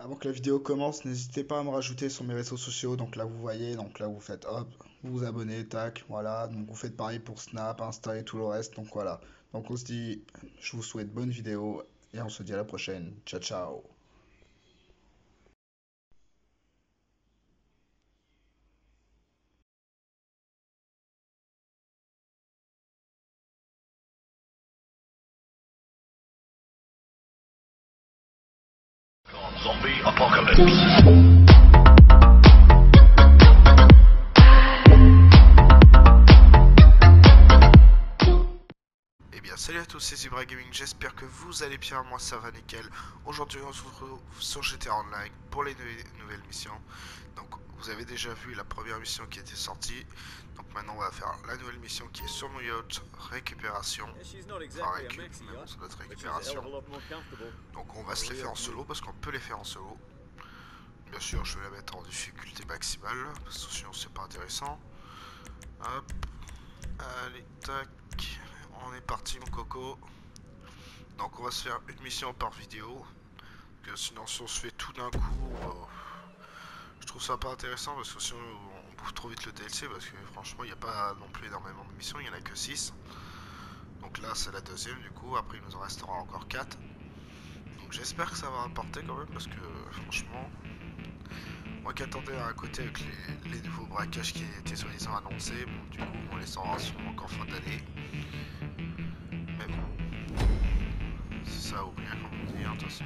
Avant que la vidéo commence, n'hésitez pas à me rajouter sur mes réseaux sociaux. Donc là, vous voyez, donc là, vous faites hop, vous vous abonnez, tac, voilà. Donc vous faites pareil pour Snap, Insta et tout le reste. Donc voilà. Donc on se dit, je vous souhaite bonne vidéo et on se dit à la prochaine. Ciao, ciao. Zombie apocalypse. Eh bien salut à tous, c'est Zebra Gaming, j'espère que vous allez bien, moi ça va nickel. Aujourd'hui on se retrouve sur GTA Online pour les nouvelles missions. Donc vous avez déjà vu la première mission qui était sortie. Donc maintenant on va faire la nouvelle mission qui est sur mon yacht, récupération. Enfin récup, mais bon ça doit être récupération. Donc on va se les faire en solo parce qu'on peut les faire en solo. Bien sûr je vais la mettre en difficulté maximale, parce que sinon c'est pas intéressant. Hop, allez tac. On est parti mon coco. Donc on va se faire une mission par vidéo. Que sinon si on se fait tout d'un coup, je trouve ça pas intéressant parce que sinon on bouffe trop vite le DLC. Parce que franchement il n'y a pas non plus énormément de missions, il n'y en a que 6. Donc là c'est la deuxième du coup, après il nous en restera encore 4. Donc j'espère que ça va rapporter quand même parce que franchement, moi qui attendais à côté avec les nouveaux braquages qui étaient soi-disant annoncés, bon du coup on les aura sûrement qu'en fin d'année. Mais bon, c'est ça ou rien comme on dit, attention.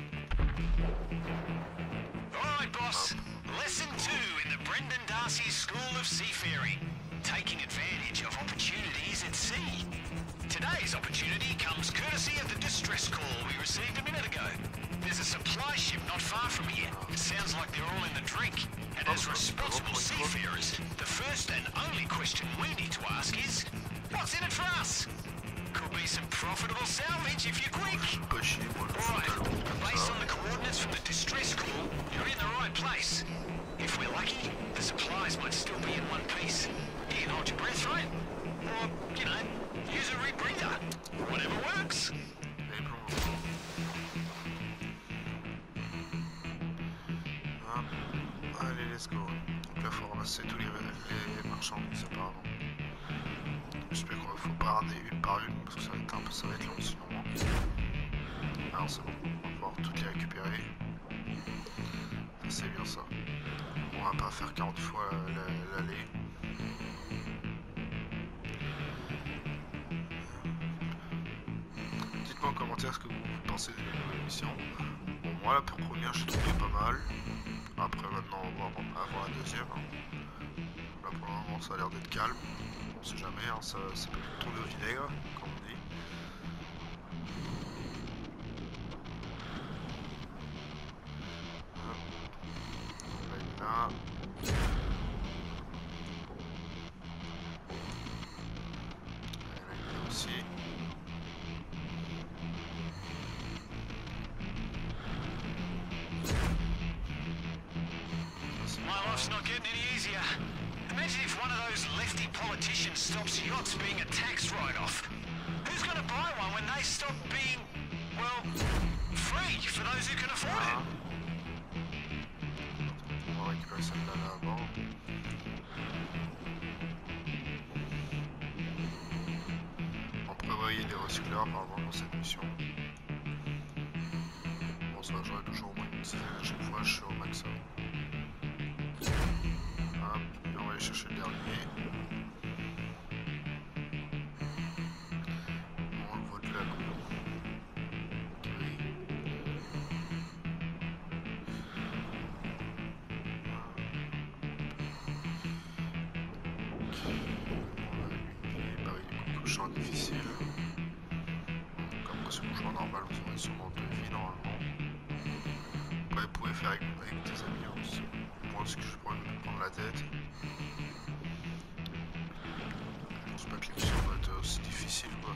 Alright, boss. Lesson 2 in the Brendan Darcy School of Seafaring. Taking advantage of opportunities at sea. Today's opportunity comes courtesy of the distress call we received a minute ago. There's a supply ship not far from here. It sounds like they're all in the drink. And as responsible seafarers, the first and only question we need to ask is, what's in it for us? Could be some profitable salvage if you're quick. Alright, based on the coordinates from the distress call, you're in the right place. If we're lucky, the supplies might still be in one piece. You can hold your breath, right? Or, you know, use a rebreather. Whatever works. Allez, let's go. Donc là, il faut ramasser tous les marchandises apparemment. J'espère qu'il ne faut pas ramener une par une parce que ça va être long sinon. Alors c'est bon, on va pouvoir toutes les récupérer. C'est bien ça. On va pas faire 40 fois l'aller. Dites-moi en commentaire ce que vous pensez de la nouvelle mission. Bon, moi la première je trouvais pas mal. Après maintenant on va avoir la deuxième. Là pour le moment ça a l'air d'être calme. On sait jamais, hein, ça peut tourner au vinaigre, comme on dit. On va là. Là aussi. My life's not getting any easier. Imagine if one of those lefty politicians stops yachts being a tax write-off. Who's going to buy one when they stop being, well, free for those who can afford it? On va récupérer celle-là là-bas. On prévoyait des recycleurs apparemment dans cette mission. Bon ça j'aurais toujours au moins une dizaine à chaque fois, je suis au max. Hop, et on va aller chercher le dernier. On le voit de là. Champ difficile. Comme c'est un joueur normal, vous aurez sûrement 2 vies normalement. Après, vous pouvez faire avec des amis aussi. Moi, ce que je pourrais me prendre la tête. Je pense pas que l'émission va être aussi difficile quoi.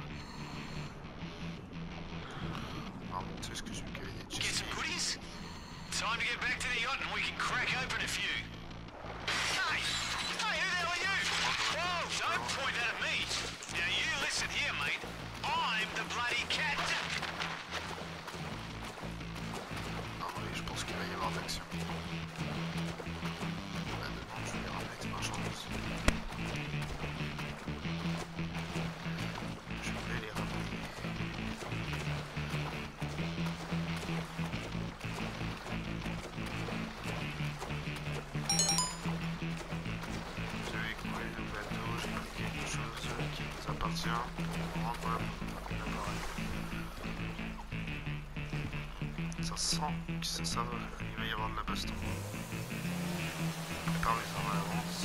On va remonter ce que j'ai vu qu'il y avait des Get some jet goodies? Time to get back to the yacht and we can crack open a few. Hey! Hey, who the hell are you? Whoa, don't point that at me. Now you listen here, mate. I'm the bloody captain. Non, oui, je pense qu'il va y Je vais remettre ma chance. Je vais les ramener. Vous avez coulé le bateau, j'ai pris quelque chose qui nous appartient pour rendre l'appareil. Ça sent que ça va, il va y avoir de la baston. Préparez-en à l'avance.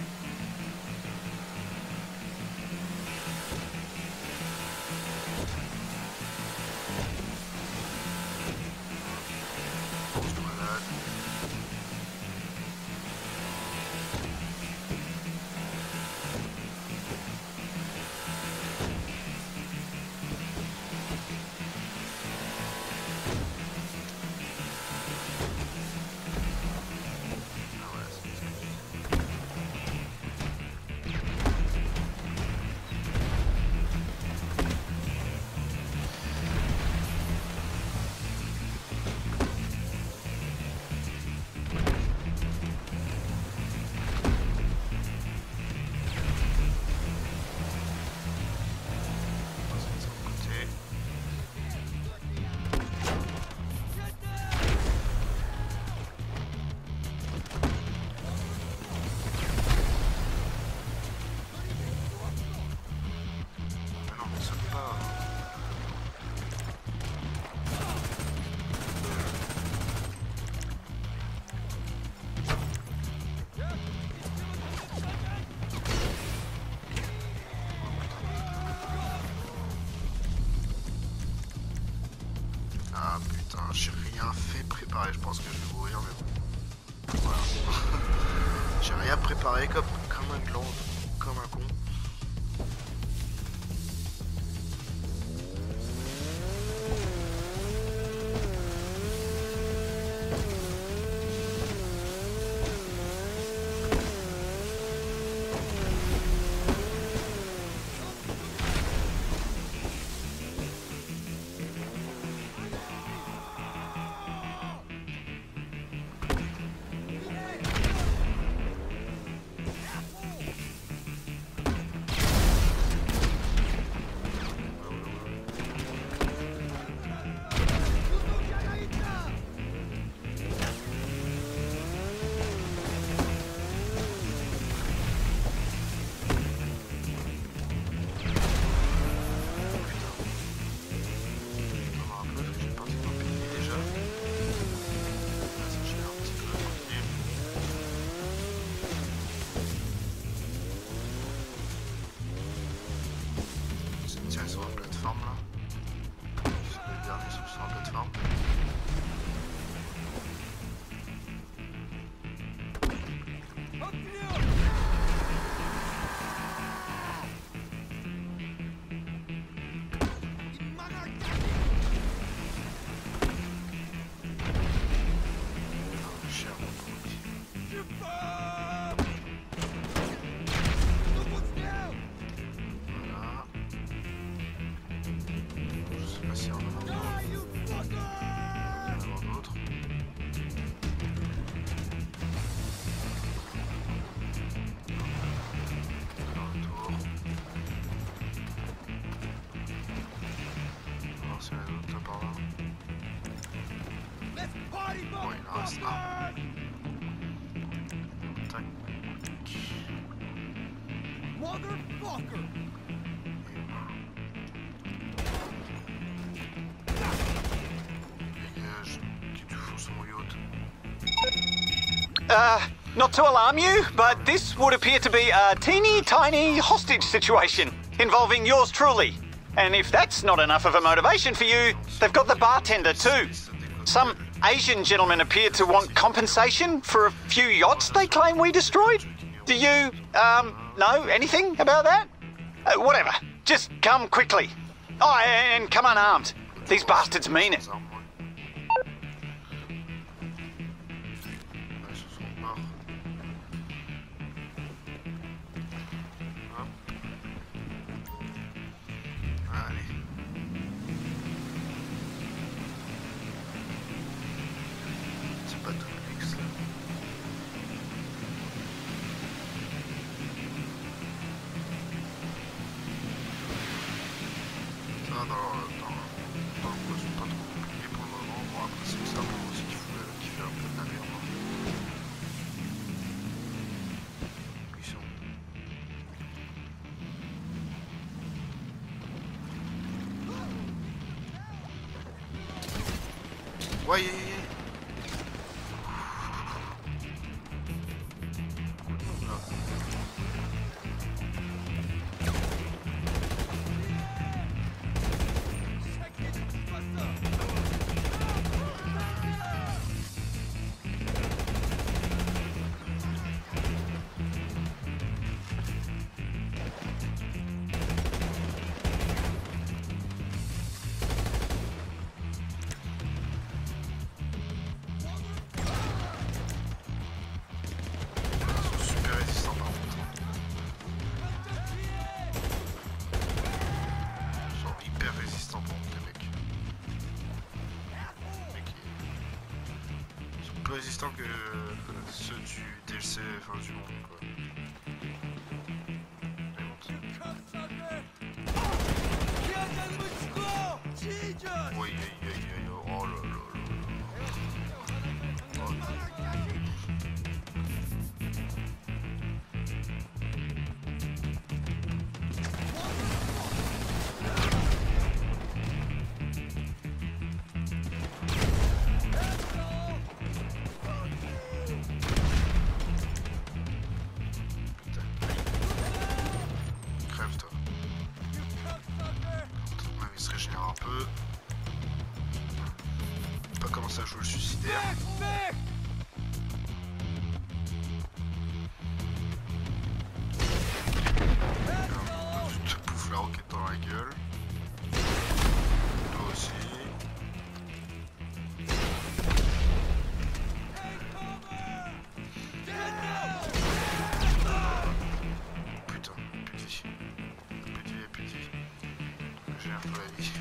Ah putain, j'ai rien fait préparer, je pense que je vais mourir, mais bon. Voilà. J'ai rien préparé comme un gland, comme un con. Sur la plateforme là. C'est le dernier sur la plateforme. Bon, il en reste un. Tac. Dégage, que tu fous son yacht. Not to alarm you, but this would appear to be a teeny tiny hostage situation involving yours truly. And if that's not enough of a motivation for you, they've got the bartender too. Some Asian gentlemen appear to want compensation for a few yachts they claim we destroyed. Do you, know anything about that? Whatever. Just come quickly. Oh, and come unarmed. These bastards mean it. Ouais. Plus résistants que ceux du DLC, enfin du monde quoi. Oui, oh là là là. Ça joue le suicidaire. Tu te bouffes la roquette dans la gueule. Toi aussi. Putain, petit. J'ai un peu la vie.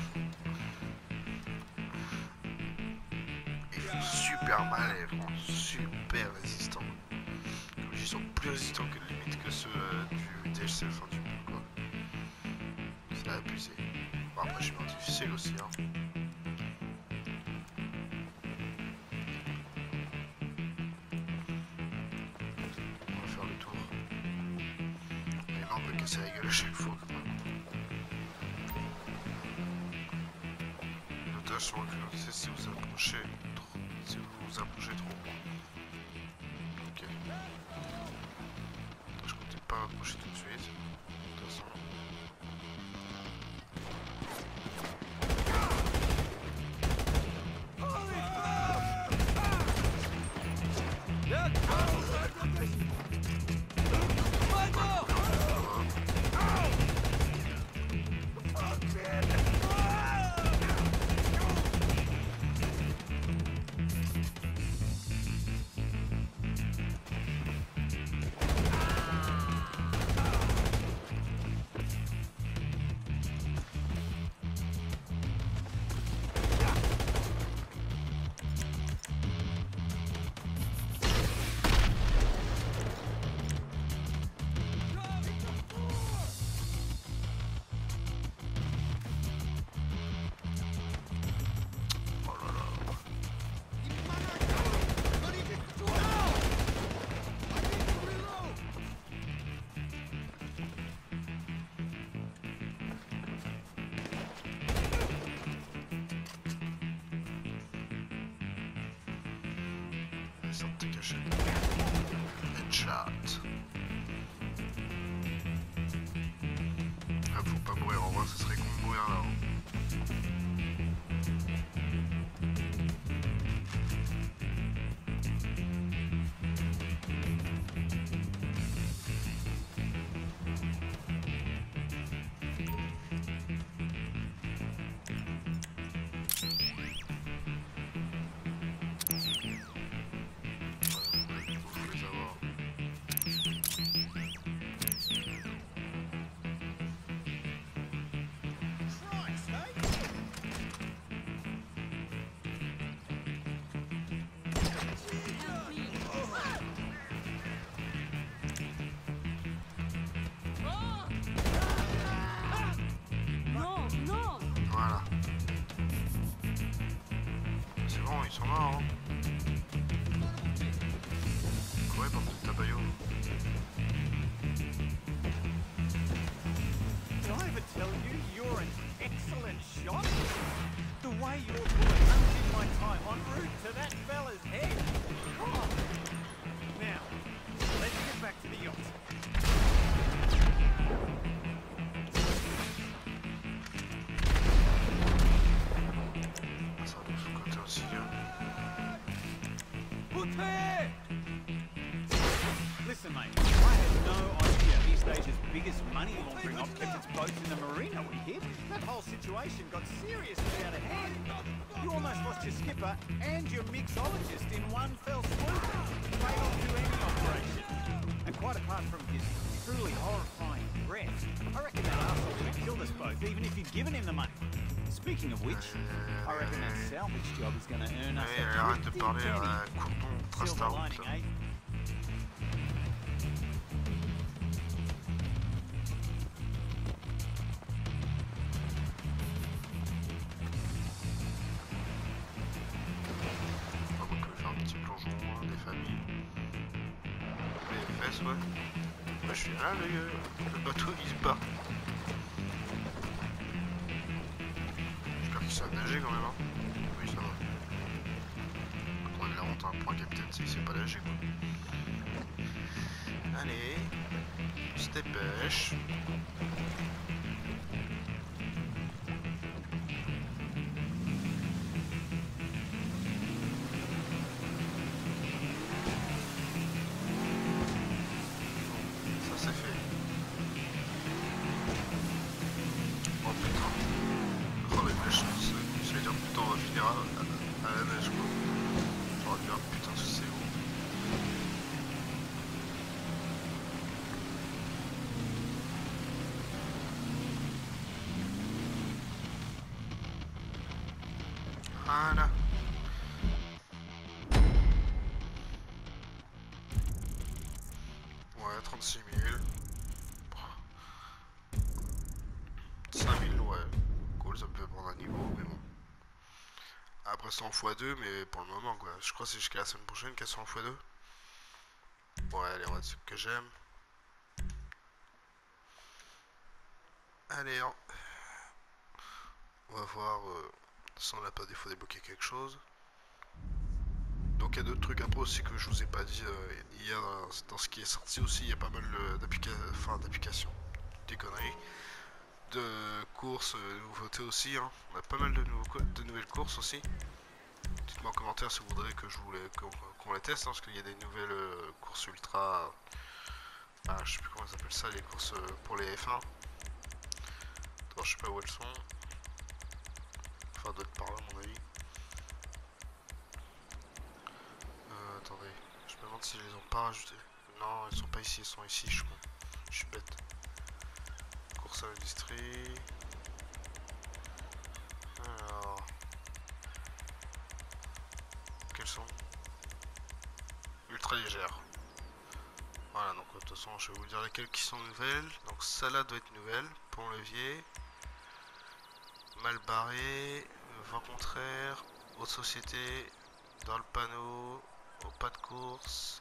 Super mal et vraiment super résistants. Ils sont plus résistants que limite que ceux du DLC, enfin du monde quoi. C'est abusé. Bon, après je suis en difficile aussi hein. On va faire le tour. Et là on peut casser la gueule à chaque fois quand même. Notage sur le cul, si vous approchez trop. Si vous vous approchez trop. Ok. Je comptais pas approcher tout de suite. De toute façon. Essaie de te cacher. Headshot. Ah, faut pas mourir en vrai, ça serait con de mourir là. Voilà. C'est bon, ils sont morts. Hein. Ouais, bande de tabayot. Did I ever tell you you're an excellent shot? The way your bullet undid my time en route to that fella's head. Oh. Now, let's get back to the yacht. Ça va de ce côté aussi. Listen, mate, I had no idea East Asia's biggest money laundering op kept its boats in the marina we hit. That whole situation got seriously out of hand. You almost lost your skipper and your mixologist in one fell swoop. Straight on to any operation. And quite apart from his truly horrifying breath, I reckon that arsehole would have killed us both, even if you'd given him the money. Speaking of which, I reckon that salvage job is going to earn us Allez, arrête de parler à Courdon, trace ta silver route. lining, eh? Donc on peut faire un petit plongeon, des familles. Les fesses, ouais. Bah, je suis là, le bateau il se bat. J'espère qu'ils savent nager quand même, hein. Oui, ça va. On est la honte hein, pour un capitaine s'il sait pas nager, quoi. Allez, on se dépêche. Ça c'est fait. Oh putain. Oh mais la chance, j'allais dire putain on va finir à la neige quoi. J'aurais dû dire putain c'est où. Voilà. Ouais, 36 000. 5 000, ouais. Cool, ça me fait prendre un niveau, mais bon. Après, c'est en x2, mais pour le moment, quoi. Je crois que c'est jusqu'à la semaine prochaine qu'elles sont en x2. Ouais, allez, on va dire ce que j'aime. Allez, on va voir si on n'a pas des fois débloqué quelque chose. Donc il y a d'autres trucs après aussi que je vous ai pas dit hier dans ce qui est sorti aussi, il y a pas mal d'applications, des conneries, de courses, de nouveautés aussi, hein. On a pas mal de nouvelles courses aussi. Dites-moi en commentaire si vous voudrez que qu'on les teste, hein, parce qu'il y a des nouvelles courses ultra, je sais plus comment ils appellent ça, les courses pour les F1. Attends, je sais pas où elles sont. Enfin d'autres par là à mon avis. Attendez, je me demande s'ils les ont pas rajoutés. Non, ils sont pas ici, ils sont ici, je suis con. Je suis bête. Course à l'industrie. Alors. Quelles sont? Ultra légères. Voilà, donc de toute façon, je vais vous dire lesquelles qui sont nouvelles. Donc, celle-là doit être nouvelle. Pont-levier. Mal barré. Vent contraire. Haute société. Dans le panneau. Au pas de course.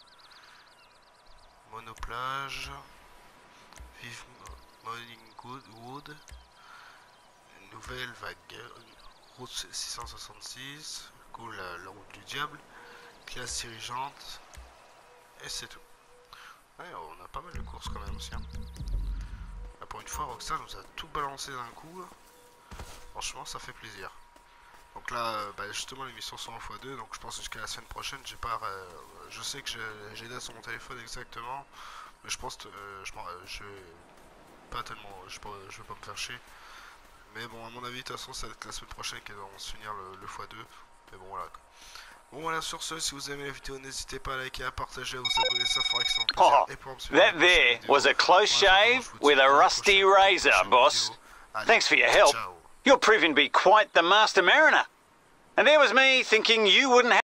Monoplage. Vive Morningwood. Nouvelle vague. Route 666. Cool, la route du diable. Classe dirigeante. Et c'est tout. Ouais, on a pas mal de courses quand même aussi. Hein. Là, pour une fois, Rockstar nous a tout balancé d'un coup. Franchement, ça fait plaisir. Donc là, justement, les missions sont en x2, donc je pense que jusqu'à la semaine prochaine, j'ai pas. Je sais que j'ai des sur mon téléphone exactement, mais je pense que je vais pas tellement. Je vais pas me faire chier. Mais bon, à mon avis, de toute façon, ça va être la semaine prochaine qu'elles vont se finir le x2. Mais bon, voilà. Bon, voilà, sur ce, si vous aimez la vidéo, n'hésitez pas à liker, à partager, à vous abonner, ça fera excellent plaisir. Oh, Et pour me suivre, that there was a close shave with a rusty razor, boss. Thanks for your help. You're proving to be quite the master mariner. And there was me thinking you wouldn't have